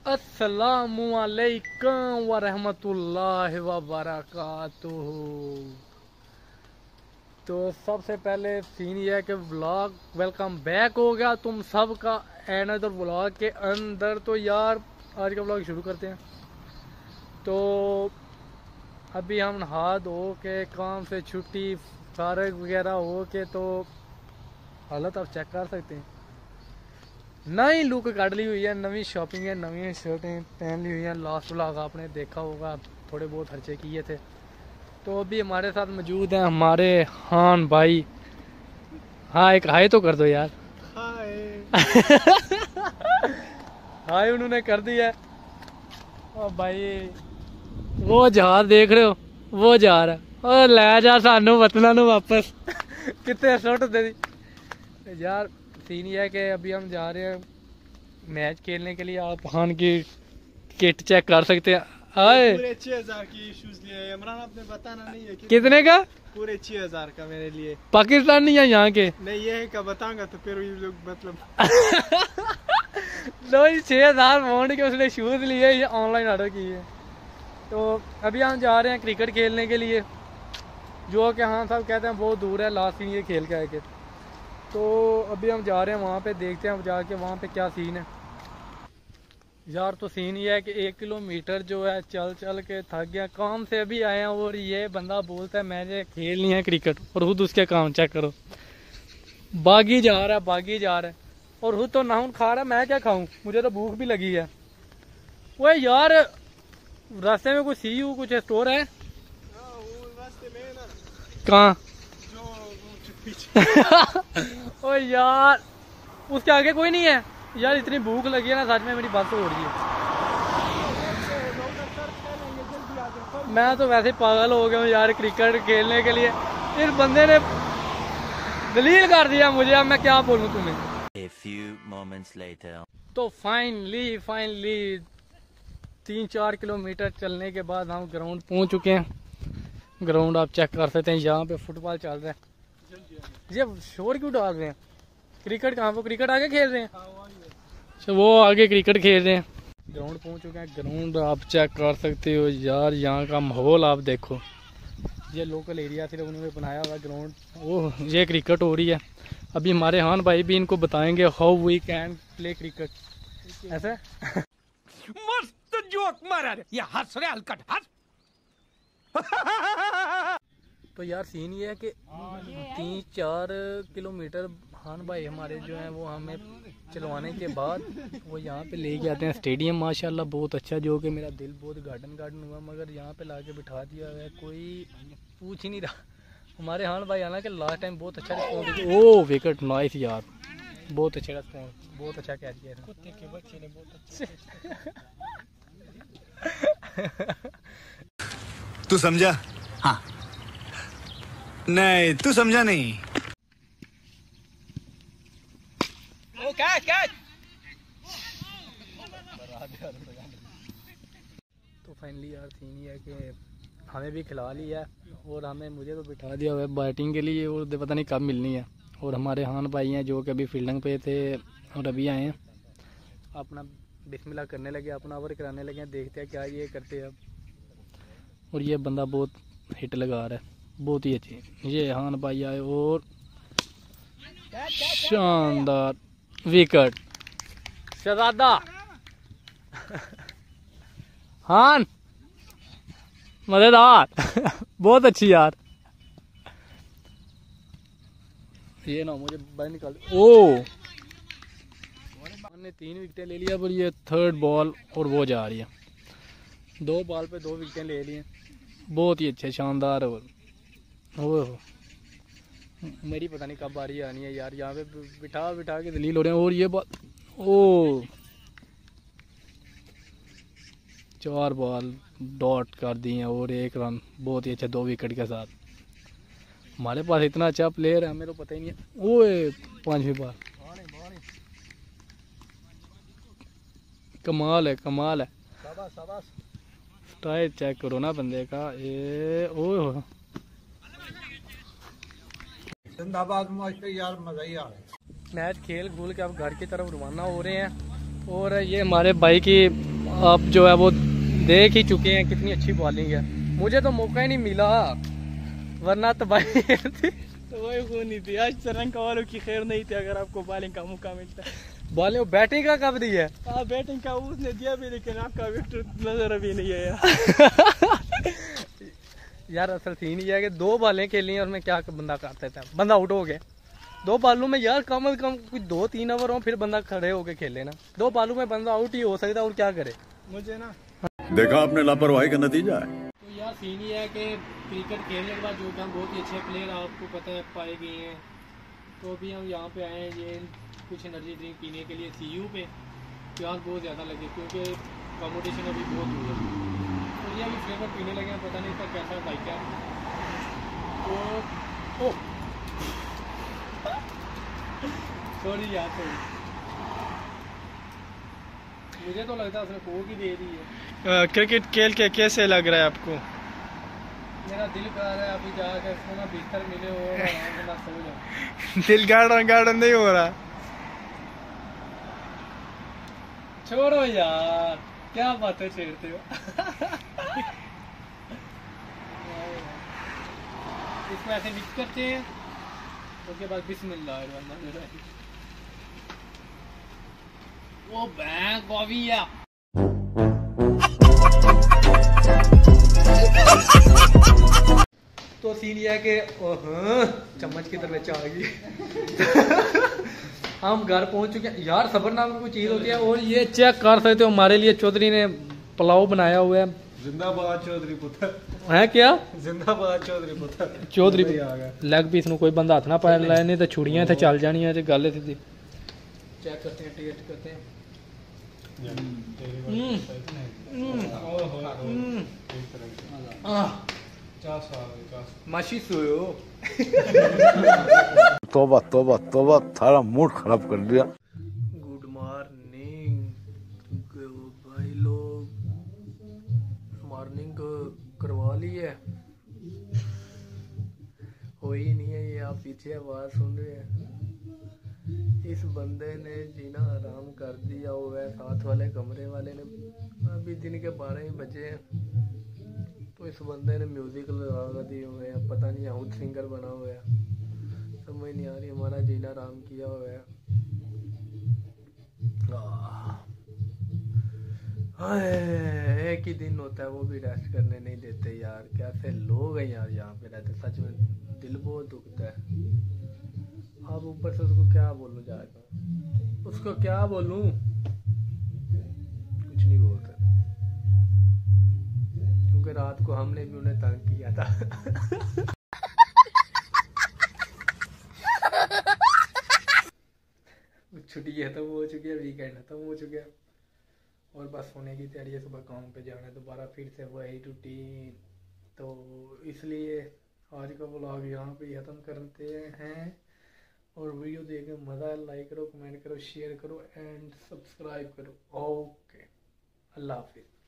अस्सलामु अलैकुम व रहमतुल्लाहि व बरकातुहू। तो सबसे पहले सीन ये है कि व्लॉग वेलकम बैक हो गया तुम सब का अनदर व्लॉग के अंदर। तो यार आज का व्लॉग शुरू करते हैं। तो अभी हम नहा धो के काम से छुट्टी फारग वगैरह हो के, तो हालत आप चेक कर सकते हैं। नई लुक काट ली हुई है, नवी शॉपिंग है, नवी शर्टें पहन ली हुई हैं। लास्ट व्लॉग आपने देखा होगा, थोड़े बहुत खर्चे किए थे। तो अभी हमारे साथ मौजूद हैं हमारे हान भाई। हाँ एक हाय तो कर दो यार। हाय हाय उन्होंने कर दिया। और भाई वो जहाज देख रहे हो, वो जा रहा है और ले जा सानू वतना नु वापस कितने सुट दे दी यार। सीन ये है कि अभी हम जा रहे हैं मैच खेलने के लिए। आप हान की किट चेक कर सकते हैं। आए पूरे 6000 की शूज लिए इमरान, आपने बताना नहीं है कितने का? पूरे 6000 का मेरे लिए। पाकिस्तान नहीं है यहाँ के? नहीं ये है का बताऊंगा तो फिर ये लोग मतलब लो 6000 पाउंड के उसने शूज लिए, ये ऑनलाइन ऑर्डर किए। तो अभी हम जा रहे हैं क्रिकेट खेलने के लिए, जो कि हाँ साहब कहते हैं बहुत दूर है। लास्ट सीन ये खेल के आए के, तो अभी हम जा रहे हैं वहाँ पे, देखते हैं जाके वहाँ पे क्या सीन है यार। तो सीन ये है कि 1 किलोमीटर जो है चल चल के थक गया, काम से अभी आए हैं। और ये बंदा बोलता है मैंने खेलनी है क्रिकेट, और खुद उसके काम चेक करो, बागी जा रहा है बागी जा रहा है। और खुद तो नाउन खा रहा है, मैं क्या खाऊं, मुझे तो भूख भी लगी है। वो यार रास्ते में कुछ सीयू कुछ स्टोर है कहाँ? ओ यार उसके आगे कोई नहीं है यार। इतनी भूख लगी है ना, सच में मेरी बात तो हो रही है। मैं तो वैसे पागल हो गया हूँ यार क्रिकेट खेलने के लिए। इस बंदे ने दलील कर दिया मुझे, अब मैं क्या बोलूँ तुम्हें। A few moments later. तो फाइनली 3-4 किलोमीटर चलने के बाद हम ग्राउंड पहुँच चुके हैं। ग्राउंड आप चेक कर सकते हैं, यहाँ पे फुटबॉल चल रहा है। ये शोर क्यों डाल रहे हैं? क्रिकेट कहाँ पे? क्रिकेट आगे खेल रहे हैं। अच्छा वो आगे क्रिकेट खेल रहे हैं। ग्राउंड पहुंच चुके हैं। ग्राउंड आप चेक कर सकते हो यार, यहाँ का माहौल आप देखो। ये लोकल एरिया सिर्फ उन्होंने बनाया हुआ ग्राउंड। ओह ये क्रिकेट हो रही है। अभी हमारे हान भाई भी इनको बताएंगे how we can play cricket. ऐसे मस्त जोक मारा रे, ये हंस रहे हलकट हंस। तो यार सीन ये है कि 3-4 किलोमीटर हान भाई हमारे जो हैं वो हमें चलवाने के बाद वो यहाँ पे लेके आते हैं स्टेडियम। माशाल्लाह बहुत अच्छा, जो कि मेरा दिल बहुत गार्डन हुआ। मगर यहाँ पे लाके बिठा दिया है, कोई पूछ ही नहीं रहा। हमारे हान भाई हालांकि लास्ट टाइम बहुत अच्छा रिस्पॉन्स। ओ विकेट नाइस यार, बहुत अच्छा रिस्पॉन्स, बहुत अच्छा कैच किया था। कुत्ते के बच्चे ने बहुत अच्छा तू समझा? हाँ नहीं तू समझा नहीं। तो फाइनली यार सीन ये है कि हमें भी खिला लिया है और मुझे तो बिठा दिया हुआ है बैटिंग के लिए, और पता नहीं कब मिलनी है। और हमारे हान भाई हैं जो कि अभी फील्डिंग पे थे और अभी आए हैं, अपना बिस्मिल्लाह करने लगे, अपना ओवर कराने लगे। देखते हैं क्या ये करते हैं अब। और ये बंदा बहुत हिट लगा रहा है, बहुत ही अच्छी। ये हान भाई आए और शानदार विकेट शहजादा। हान मजेदार बहुत अच्छी यार। ये ना मुझे बाहर निकाल। ओ हमने 3 विकेटें ले लिया, पर ये थर्ड बॉल और वो जा रही है। 2 बॉल पे 2 विकेटें ले लिए, बहुत ही अच्छे शानदार। और ओह मेरी पता नहीं कब बारी आनी है यार। यहाँ पे बिठा के दलील हो रहे हैं। और ये बॉल ओ 4 बॉल डॉट कर दी हैं और 1 रन, बहुत ही अच्छा 2 विकेट के साथ। हमारे पास इतना अच्छा प्लेयर है, हमें तो पता ही नहीं है। ओए 5वीं बॉल, कमाल है। स्ट्राइक चेक करो ना बंदे का। ये ओह जिंदाबाद यार, मजा ही आ रहा है। मैच खेल खूल के अब घर की तरफ रवाना हो रहे हैं। और ये हमारे भाई की अब जो है वो देख ही चुके हैं कितनी अच्छी बॉलिंग है। मुझे तो मौका ही नहीं मिला, वरना तो भाई तो वही खून नहीं थी आज, श्रीलंका वालों की खैर नहीं थी अगर आपको बॉलिंग का मौका मिलता। बॉलिंग बैटिंग का कब दिया? हाँ बैटिंग का उसने दिया भी, लेकिन आपका विकेट नजर अभी नहीं आया। यार असल सीन ये है कि 2 बॉलें खेली हैं और मैं क्या बंदा करते थे, बंदा आउट हो गया 2 बॉलों में। यार कम से कम कुछ 2-3 ओवर हो फिर बंदा खड़े होके खेले ना। 2 बॉलों में बंदा आउट ही हो सकता है और क्या करे। मुझे ना देखा आपने लापरवाही का नतीजा है। तो यार सीन ये है कि क्रिकेट खेलने के बाद जो कि हम बहुत ही अच्छे प्लेयर आपको पता है पाए गए हैं, तो अभी हम यहाँ पे आए हैं ये कुछ एनर्जी ड्रिंक पीने के लिए CU पे। प्यास बहुत ज़्यादा लगी क्योंकि कंपटीशन अभी बहुत दूर है, तो ये अभी फ्लेवर पीने लगे हैं, पता नहीं इसका कैसा बाइक है। तो सॉरी यार सॉरी, मुझे तो लगता है उसने कोक ही दे दी है। क्रिकेट खेल के कैसे लग रहा है आपको? मेरा दिल कर रहा है अभी जाकर इसको ना बिस्तर मिले और आराम से ना सो जाऊं। दिल गार्डन नहीं हो रहा। छोड़ो यार, क्या बातें छेड़ते हो। इसको ऐसे मिक्स करते हैं, उसके बाद बिस्मिल्लाह। वो बैंक कॉफी है। तो सीन ये है कि चम्मच की तरफ आ गई। हम घर पहुंच चुके हैं यार। सबर नाम की कोई चीज होती है। और ये चेक कर सकते हो हमारे लिए चौधरी ने पुलाव बनाया हुआ है। जिंदाबाद चौधरी पुत्र है क्या? जिंदाबाद चौधरी पुत्र। चौधरी लेग पीस ਨੂੰ ਕੋਈ ਬੰਦਾ ਹੱਥ ਨਾ ਪਾਇਆ ਲੈ, नहीं तो छुड़ियां ਇੱਥੇ ਚੱਲ ਜਾਣੀਆਂ ਤੇ ਗੱਲ ਸਿੱਧੀ। चेक करते हैं, टेस्ट करते हैं। माशी सोयो। तौबा तौबा तौबा, थारा मूड खराब कर दिया। गुड मॉर्निंग भाई लोग, मॉर्निंग करवा ली है? हो ही नहीं है ये, आप पीछे आवाज सुन रहे हैं। इस बंदे ने जीना आराम कर दिया हुआ है। साथ वाले कमरे वाले ने, अभी दिन के 12 ही बजे हैं, तो इस बंदे ने म्यूजिक लगा दिए हुए हैं। पता नहीं आउट सिंगर बना हुआ है, समझ नहीं आ रही। हमारा जीना आराम किया हुआ है। एक ही दिन होता है वो भी रेस्ट करने नहीं देते यार। कैसे लोग हैं यार यहाँ पे रहते, सच में दिल बहुत दुखता है। अब ऊपर से उसको क्या बोलूं जाकर, उसको क्या बोलूं, कुछ नहीं बोल सकते क्योंकि रात को हमने भी उन्हें तंग किया था। छुट्टी खत्म हो चुकी है, वीकेंड खत्म हो चुका है और बस सोने की तैयारी है। सुबह काम पे जाना है दोबारा, फिर से वही रूटीन। तो इसलिए आज का व्लॉग यहाँ पे ख़त्म करते हैं। और वीडियो देख के मज़ा आया, लाइक करो, कमेंट करो, शेयर करो एंड सब्सक्राइब करो। ओके, अल्लाह हाफिज़।